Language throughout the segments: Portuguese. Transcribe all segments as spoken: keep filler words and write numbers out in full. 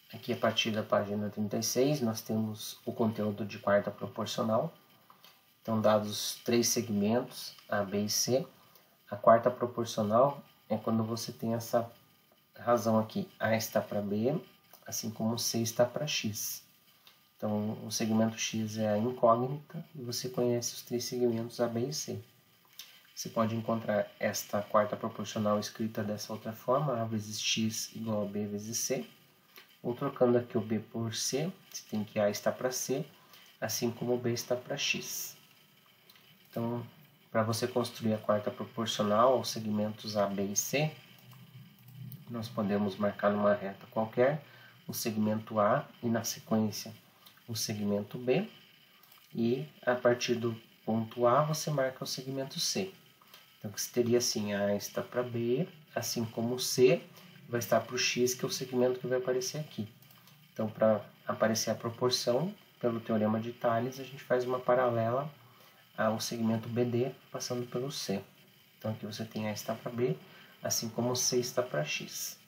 Aqui a partir da página trinta e seis nós temos o conteúdo de quarta proporcional. Então, dados três segmentos, A, B e C, a quarta proporcional é quando você tem essa razão aqui, A está para B, assim como C está para X. Então, o segmento X é a incógnita e você conhece os três segmentos A, B e C. Você pode encontrar esta quarta proporcional escrita dessa outra forma, A vezes X igual a B vezes C. Ou trocando aqui o B por C, você tem que A está para C, assim como B está para X. Então, para você construir a quarta proporcional aos segmentos A, B e C, nós podemos marcar numa reta qualquer o segmento A e na sequência o segmento B. E a partir do ponto A você marca o segmento C. Então, você teria assim, A está para B, assim como o C vai estar para o X, que é o segmento que vai aparecer aqui. Então, para aparecer a proporção, pelo teorema de Thales, a gente faz uma paralela ao segmento B D, passando pelo C. Então, aqui você tem A está para B, assim como o C está para X.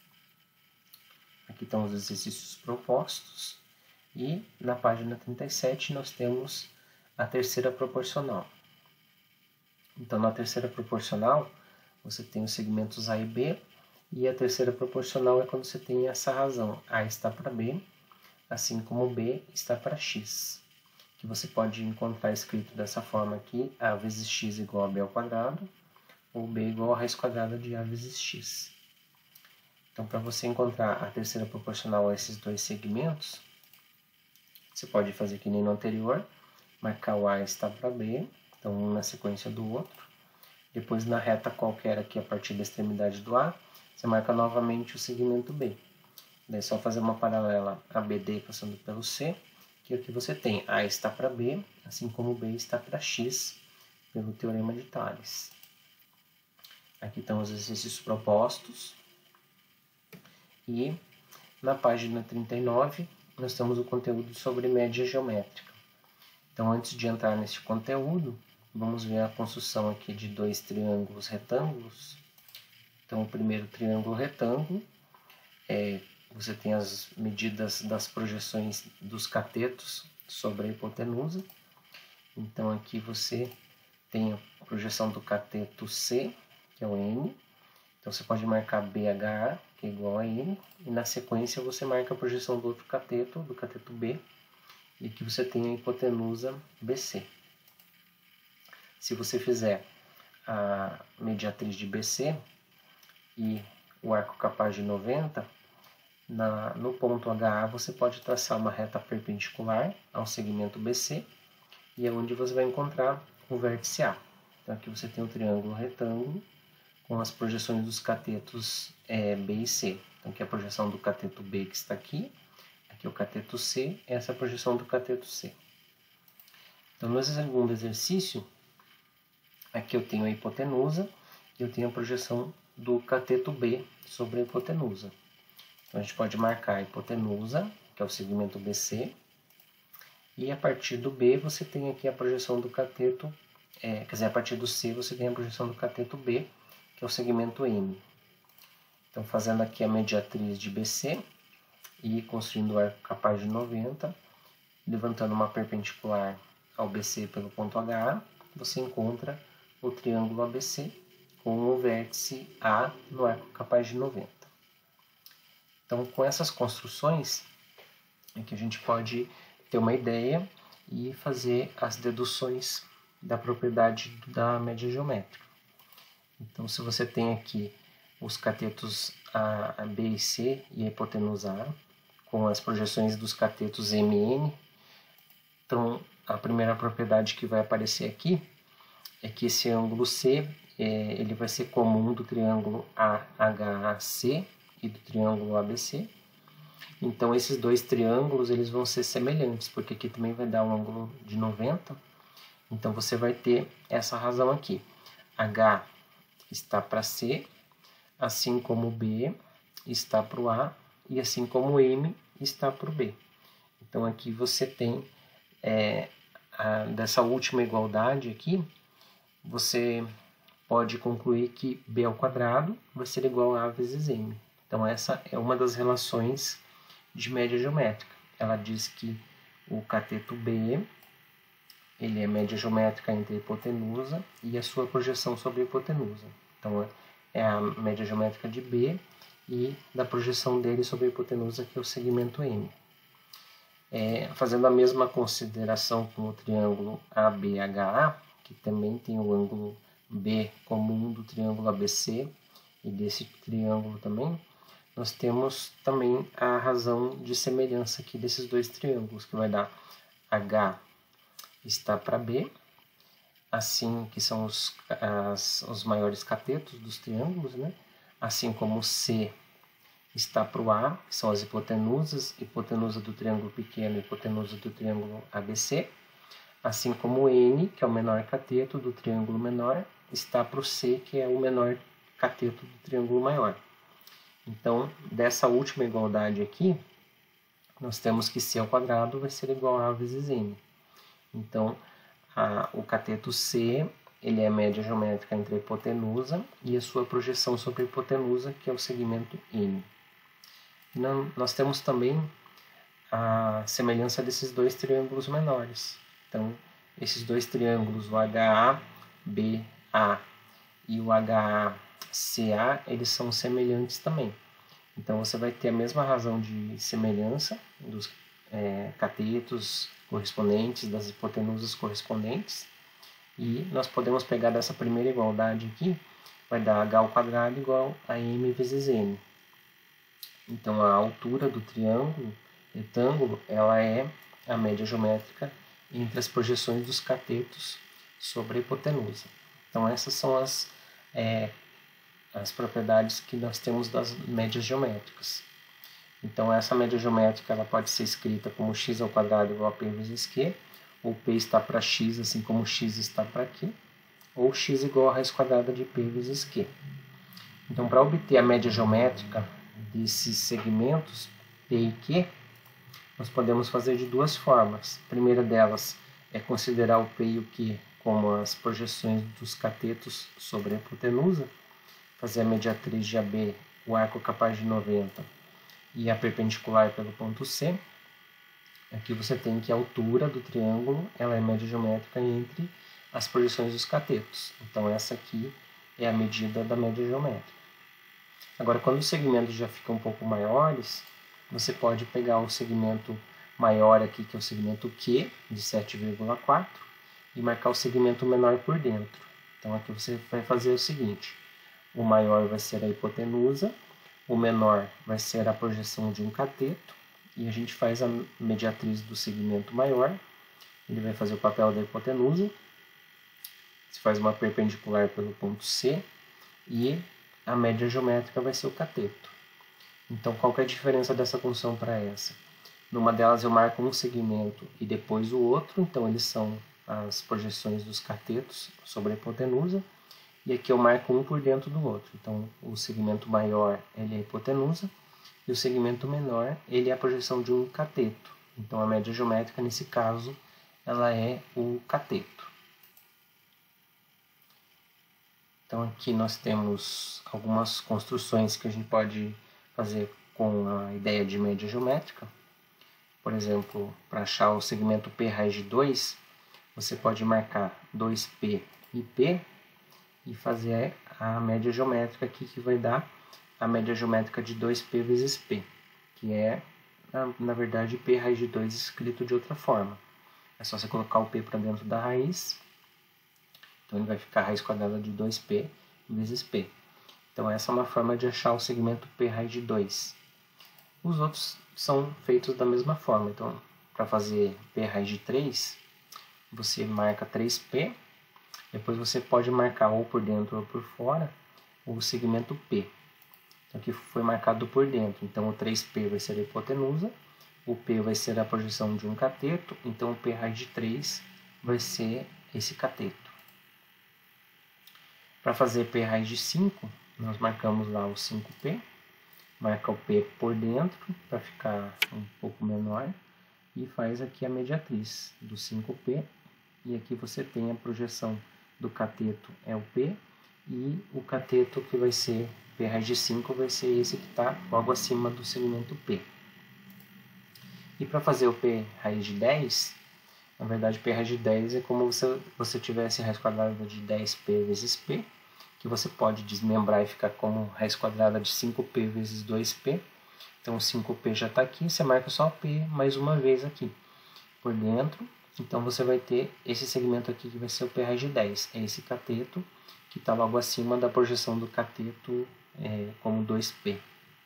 Aqui estão os exercícios propostos. E na página trinta e sete nós temos a terceira proporcional. Então, na terceira proporcional, você tem os segmentos A e B, e a terceira proporcional é quando você tem essa razão, A está para B, assim como B está para X, que você pode encontrar escrito dessa forma aqui, A vezes X igual a B ao quadrado, ou B igual a raiz quadrada de A vezes X. Então, para você encontrar a terceira proporcional a esses dois segmentos, você pode fazer que nem no anterior, marcar o A está para B, então um na sequência do outro. Depois, na reta qualquer aqui, a partir da extremidade do A, você marca novamente o segmento B. Daí é só fazer uma paralela A B D passando pelo C, que aqui você tem A está para B, assim como B está para X, pelo teorema de Thales. Aqui estão os exercícios propostos. E na página trinta e nove, nós temos o conteúdo sobre média geométrica. Então, antes de entrar nesse conteúdo, vamos ver a construção aqui de dois triângulos retângulos. Então, o primeiro triângulo retângulo, é, você tem as medidas das projeções dos catetos sobre a hipotenusa. Então, aqui você tem a projeção do cateto C, que é o M. Então, você pode marcar B H A, que é igual a M, e na sequência você marca a projeção do outro cateto, do cateto B, e aqui você tem a hipotenusa B C. Se você fizer a mediatriz de B C e o arco capaz de noventa, na, no ponto H A você pode traçar uma reta perpendicular ao segmento B C, e é onde você vai encontrar o vértice A. Então aqui você tem o triângulo retângulo, com as projeções dos catetos é, B e C. Então aqui é a projeção do cateto B que está aqui, aqui é o cateto C, essa é a projeção do cateto C. Então no segundo exercício, aqui eu tenho a hipotenusa e eu tenho a projeção do cateto B sobre a hipotenusa. Então a gente pode marcar a hipotenusa, que é o segmento B C, e a partir do B você tem aqui a projeção do cateto, é, quer dizer, a partir do C você tem a projeção do cateto B, que é o segmento M. Então, fazendo aqui a mediatriz de B C e construindo o arco capaz de noventa, levantando uma perpendicular ao B C pelo ponto H A, você encontra o triângulo A B C com o vértice A no arco capaz de noventa. Então, com essas construções, é que a gente pode ter uma ideia e fazer as deduções da propriedade da média geométrica. Então, se você tem aqui os catetos A, B e C e a hipotenusa A, com as projeções dos catetos M e N, então a primeira propriedade que vai aparecer aqui é que esse ângulo C é, ele vai ser comum do triângulo A H A C e do triângulo A B C. Então, esses dois triângulos eles vão ser semelhantes, porque aqui também vai dar um ângulo de noventa. Então, você vai ter essa razão aqui. H está para C, assim como B está para o A, e assim como M está para o B. Então, aqui você tem, é, a, dessa última igualdade aqui, você pode concluir que B ao quadrado vai ser igual a A vezes M. Então, essa é uma das relações de média geométrica. Ela diz que o cateto B ele é média geométrica entre a hipotenusa e a sua projeção sobre a hipotenusa. Então, é a média geométrica de B e da projeção dele sobre a hipotenusa, que é o segmento M. É, fazendo a mesma consideração com o triângulo A B H A, que também tem o ângulo B comum do triângulo A B C e desse triângulo também, nós temos também a razão de semelhança aqui desses dois triângulos, que vai dar H está para B, assim que são os, as, os maiores catetos dos triângulos, né? Assim como C está para o A, que são as hipotenusas, hipotenusa do triângulo pequeno e hipotenusa do triângulo A B C, assim como N, que é o menor cateto do triângulo menor, está para o C, que é o menor cateto do triângulo maior. Então, dessa última igualdade aqui, nós temos que C ao quadrado vai ser igual a A vezes N. Então, a, o cateto C ele é a média geométrica entre a hipotenusa e a sua projeção sobre a hipotenusa, que é o segmento N. E não, nós temos também a semelhança desses dois triângulos menores. Então, esses dois triângulos, o H A B A e o H A C A, eles são semelhantes também. Então, você vai ter a mesma razão de semelhança dos é, catetos correspondentes, das hipotenusas correspondentes, e nós podemos pegar dessa primeira igualdade aqui, vai dar H ao quadrado igual a M vezes N. Então, a altura do triângulo, retângulo, ela é a média geométrica entre as projeções dos catetos sobre a hipotenusa. Então, essas são as, é, as propriedades que nós temos das médias geométricas. Então, essa média geométrica ela pode ser escrita como x ao quadrado igual a p vezes q, ou p está para x, assim como x está para q, ou x igual a raiz quadrada de p vezes q. Então, para obter a média geométrica desses segmentos P e Q, nós podemos fazer de duas formas. A primeira delas é considerar o P e o Q como as projeções dos catetos sobre a hipotenusa, fazer a mediatriz de A B, o arco capaz de noventa, e a perpendicular pelo ponto C. Aqui você tem que a altura do triângulo ela é média geométrica entre as projeções dos catetos. Então, essa aqui é a medida da média geométrica. Agora, quando os segmentos já ficam um pouco maiores, você pode pegar o segmento maior aqui, que é o segmento Q, de sete vírgula quatro, e marcar o segmento menor por dentro. Então, aqui você vai fazer o seguinte: o maior vai ser a hipotenusa, o menor vai ser a projeção de um cateto, e a gente faz a mediatriz do segmento maior, ele vai fazer o papel da hipotenusa, você faz uma perpendicular pelo ponto C, e a média geométrica vai ser o cateto. Então, qual que é a diferença dessa função para essa? Numa delas eu marco um segmento e depois o outro, então eles são as projeções dos catetos sobre a hipotenusa, e aqui eu marco um por dentro do outro. Então, o segmento maior ele é a hipotenusa, e o segmento menor ele é a projeção de um cateto. Então, a média geométrica, nesse caso, ela é o cateto. Então, aqui nós temos algumas construções que a gente pode fazer com a ideia de média geométrica. Por exemplo, para achar o segmento P raiz de dois, você pode marcar dois P e P e fazer a média geométrica aqui, que vai dar a média geométrica de dois P vezes P, que é, na, na verdade, P raiz de dois escrito de outra forma. É só você colocar o P para dentro da raiz, então ele vai ficar a raiz quadrada de dois P vezes P. Então essa é uma forma de achar o segmento P raiz de dois. Os outros são feitos da mesma forma. Então, para fazer P raiz de três, você marca três P, depois você pode marcar ou por dentro ou por fora o segmento P. Então, aqui foi marcado por dentro, então o três P vai ser a hipotenusa, o P vai ser a projeção de um cateto, então o P raiz de três vai ser esse cateto. Para fazer P raiz de cinco, nós marcamos lá o cinco P, marca o P por dentro para ficar um pouco menor e faz aqui a mediatriz do cinco P, e aqui você tem a projeção do cateto é o P, e o cateto que vai ser P raiz de cinco vai ser esse que está logo acima do segmento P. E para fazer o P raiz de dez, na verdade P raiz de dez é como se você tivesse raiz quadrada de dez P vezes P, que você pode desmembrar e ficar como raiz quadrada de cinco P vezes dois P. Então cinco P já está aqui, você marca só P mais uma vez aqui por dentro. Então você vai ter esse segmento aqui que vai ser o P raiz de dez, é esse cateto que está logo acima da projeção do cateto é, como dois P.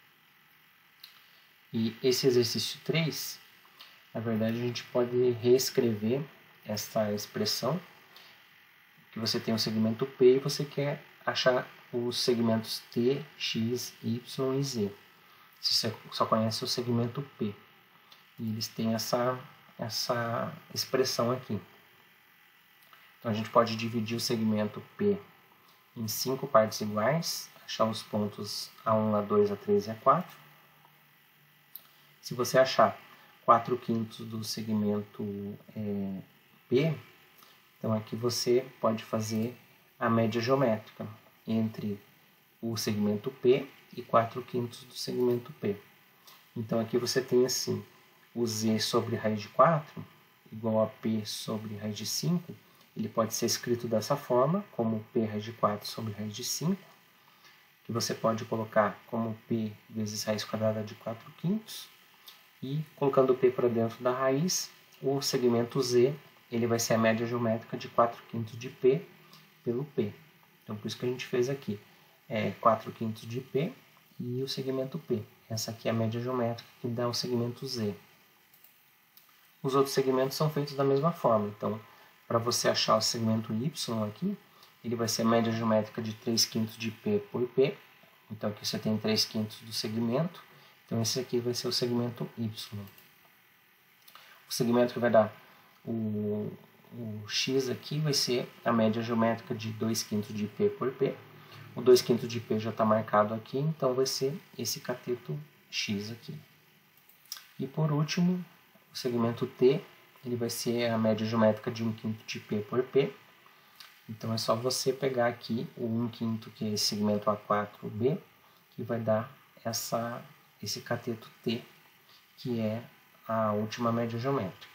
E esse exercício três, na verdade a gente pode reescrever essa expressão, que você tem o segmento P e você quer achar os segmentos T, X, Y e Z. Você só conhece o segmento P. E eles têm essa, essa expressão aqui. Então a gente pode dividir o segmento P em cinco partes iguais, achar os pontos A um, A dois, A três e A quatro. Se você achar quatro quintos do segmento é, P, então aqui você pode fazer a média geométrica entre o segmento P e quatro quintos do segmento P. Então aqui você tem assim, o Z sobre raiz de quatro igual a P sobre raiz de cinco, ele pode ser escrito dessa forma, como P raiz de quatro sobre raiz de cinco, que você pode colocar como P vezes raiz quadrada de quatro quintos, e colocando o P para dentro da raiz, o segmento Z ele vai ser a média geométrica de quatro quintos de P pelo P. Então por isso que a gente fez aqui é quatro quintos de P e o segmento P. Essa aqui é a média geométrica que dá o segmento Z. Os outros segmentos são feitos da mesma forma. Então, para você achar o segmento Y aqui, ele vai ser a média geométrica de três quintos de P por P. Então aqui você tem três quintos do segmento. Então esse aqui vai ser o segmento Y. O segmento que vai dar o, o X aqui vai ser a média geométrica de dois quintos de P por P. O dois quintos de P já está marcado aqui, então vai ser esse cateto X aqui. E por último, o segmento T, ele vai ser a média geométrica de um quinto de P por P. Então é só você pegar aqui o um quinto, que é esse segmento A quatro B, que vai dar essa, esse cateto T, que é a última média geométrica.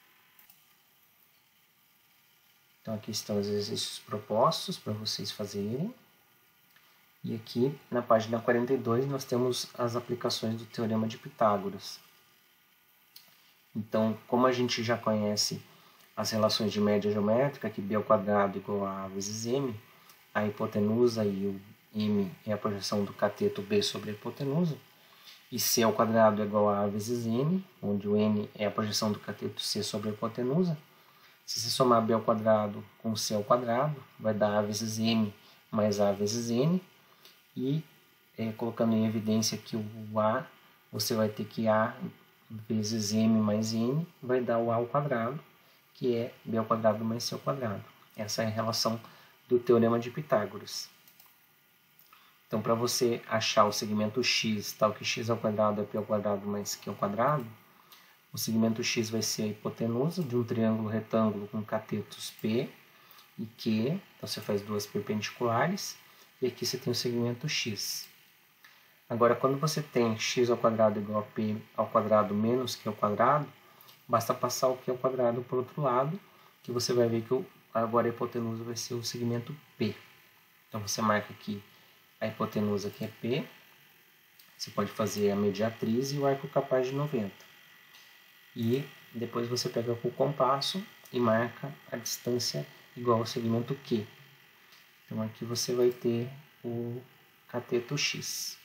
Então aqui estão os exercícios propostos para vocês fazerem. E aqui na página quarenta e dois nós temos as aplicações do Teorema de Pitágoras. Então, como a gente já conhece as relações de média geométrica, que B ao quadrado igual a A vezes M, a hipotenusa e o M é a projeção do cateto B sobre a hipotenusa, e C ao quadrado é igual a A vezes M, onde o N é a projeção do cateto C sobre a hipotenusa. Se você somar B ao quadrado com C ao quadrado, vai dar A vezes M mais A vezes N, e é, colocando em evidência que o A, você vai ter que A vezes M mais N vai dar o A ao quadrado, que é B ao quadrado mais C ao quadrado. Essa é a relação do Teorema de Pitágoras. Então, para você achar o segmento X, tal que X ao quadrado é P ao quadrado mais Q ao quadrado, o segmento X vai ser a hipotenusa de um triângulo retângulo com catetos P e Q. Então, você faz duas perpendiculares. E aqui você tem o segmento X. Agora, quando você tem x ao quadrado igual a p ao quadrado menos q ao quadrado, basta passar o q ao quadrado para o outro lado, que você vai ver que o, agora a hipotenusa vai ser o segmento P. Então você marca aqui a hipotenusa que é P, você pode fazer a mediatriz e o arco capaz de noventa. E depois você pega com o compasso e marca a distância igual ao segmento Q. Então aqui você vai ter o cateto X.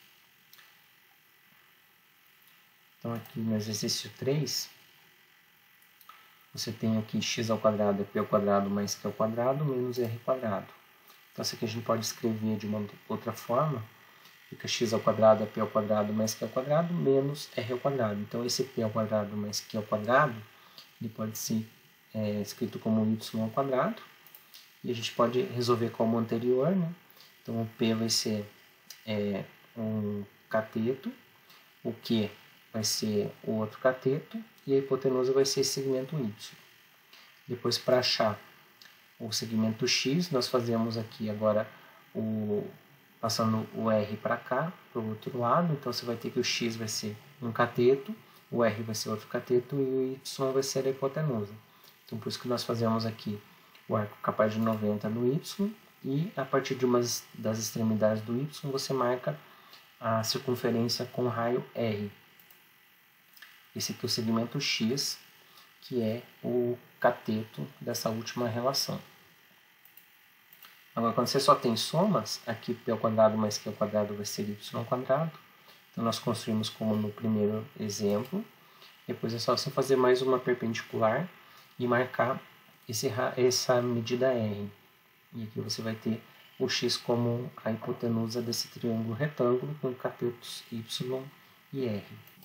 Então aqui no exercício três, você tem aqui x ao quadrado é p ao quadrado mais q ao quadrado menos r quadrado. Então isso aqui a gente pode escrever de uma outra forma. Fica x ao quadrado é p ao quadrado mais q ao quadrado menos r ao quadrado. Então esse p ao quadrado mais q ao quadrado, ele pode ser é, escrito como y ao quadrado. E a gente pode resolver como anterior, né? Então o P vai ser é, um cateto, o Q vai ser o outro cateto e a hipotenusa vai ser esse segmento Y. Depois, para achar o segmento X, nós fazemos aqui agora o passando o R para cá, para o outro lado. Então você vai ter que o X vai ser um cateto o R vai ser outro cateto e o Y vai ser a hipotenusa. Então por isso que nós fazemos aqui o arco capaz de noventa no Y, e a partir de uma das extremidades do Y você marca a circunferência com raio R. Esse aqui é o segmento X, que é o cateto dessa última relação. Agora, quando você só tem somas, aqui P ao quadrado mais Q ao quadrado vai ser Y ao quadrado. Então nós construímos como no primeiro exemplo. Depois é só você fazer mais uma perpendicular e marcar esse, essa medida R. E aqui você vai ter o X como a hipotenusa desse triângulo retângulo com catetos Y e R.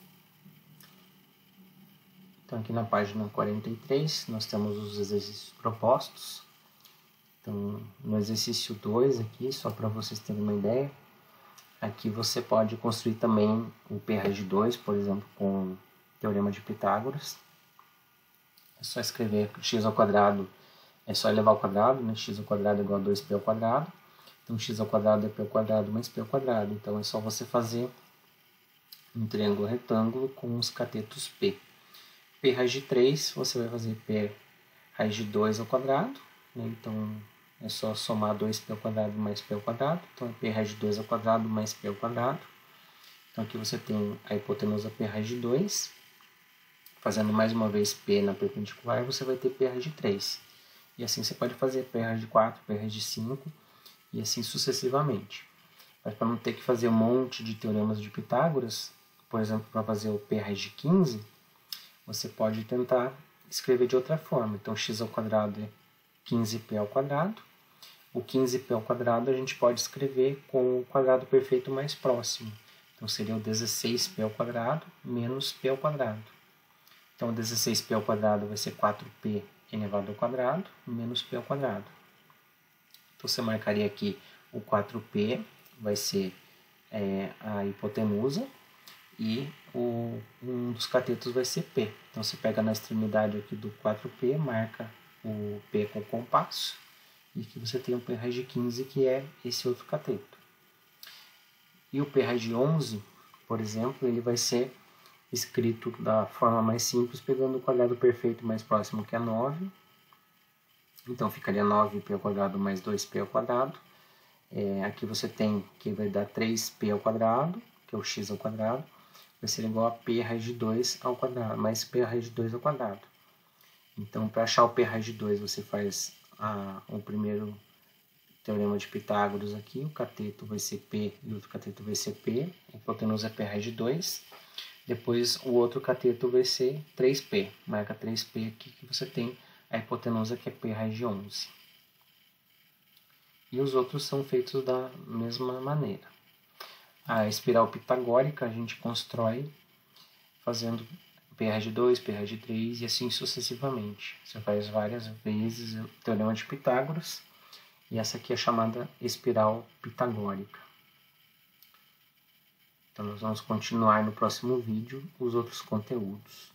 Então aqui na página quarenta e três nós temos os exercícios propostos. Então no exercício dois aqui, só para vocês terem uma ideia, aqui você pode construir também o P raiz de dois, por exemplo, com o teorema de Pitágoras. É só escrever x ao quadrado, é só elevar ao quadrado, né? X ao quadrado é igual a dois P ao quadrado. Então x ao quadrado é P ao quadrado mais P ao quadrado. Então é só você fazer um triângulo retângulo com os catetos P. P raiz de três, você vai fazer P raiz de dois ao quadrado, né? Então é só somar dois P ao quadrado mais P ao quadrado. Então é P raiz de dois ao quadrado mais P ao quadrado. Então aqui você tem a hipotenusa P raiz de dois. Fazendo mais uma vez P na perpendicular, você vai ter P raiz de três. E assim você pode fazer P raiz de quatro, P raiz de cinco e assim sucessivamente. Mas para não ter que fazer um monte de teoremas de Pitágoras, por exemplo, para fazer o P raiz de quinze, você pode tentar escrever de outra forma. Então x ao quadrado é quinze P ao quadrado. O quinze P ao quadrado a gente pode escrever com o quadrado perfeito mais próximo. Então seria o dezesseis P ao quadrado menos P ao quadrado. Então dezesseis P ao quadrado vai ser quatro P elevado ao quadrado menos P ao quadrado. Então você marcaria aqui o quatro P, vai ser é, a hipotenusa, e o, um dos catetos vai ser P. Então você pega na extremidade aqui do quatro P, marca o P com o compasso, e aqui você tem o P raiz de quinze, que é esse outro cateto. E o P raiz de onze, por exemplo, ele vai ser escrito da forma mais simples, pegando o quadrado perfeito mais próximo, que é nove. Então ficaria nove P ao quadrado mais dois P ao quadrado. É, aqui você tem que vai dar três P ao quadrado, que é o x ao quadrado, vai ser igual a P raiz de dois ao quadrado, mais P raiz de dois ao quadrado. Então, para achar o P raiz de dois, você faz a, o primeiro teorema de Pitágoras aqui, o cateto vai ser P e o outro cateto vai ser P, a hipotenusa é P raiz de dois. Depois o outro cateto vai ser três P, marca três P aqui, que você tem a hipotenusa, que é P raiz de onze. E os outros são feitos da mesma maneira. A espiral pitagórica a gente constrói fazendo P raiz de dois, P raiz de três e assim sucessivamente. Você faz várias vezes o teorema de Pitágoras, e essa aqui é chamada espiral pitagórica. Então nós vamos continuar no próximo vídeo os outros conteúdos.